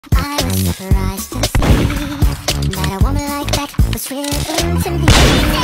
I was surprised to see that a woman like that was real into me.